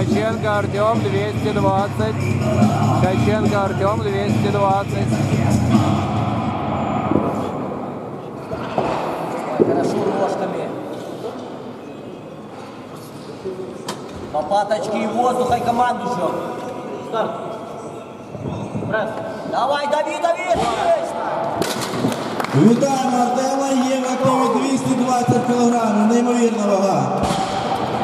Ткаченко Артем 220. Ткаченко Артем 220. Хорошо ножками. Лопаточки и воздуха, и команду ждем. Старт. Пресс. Давай, дави, дави! Вітаємо Артема, є в активі 220 кг, неймовірна вага.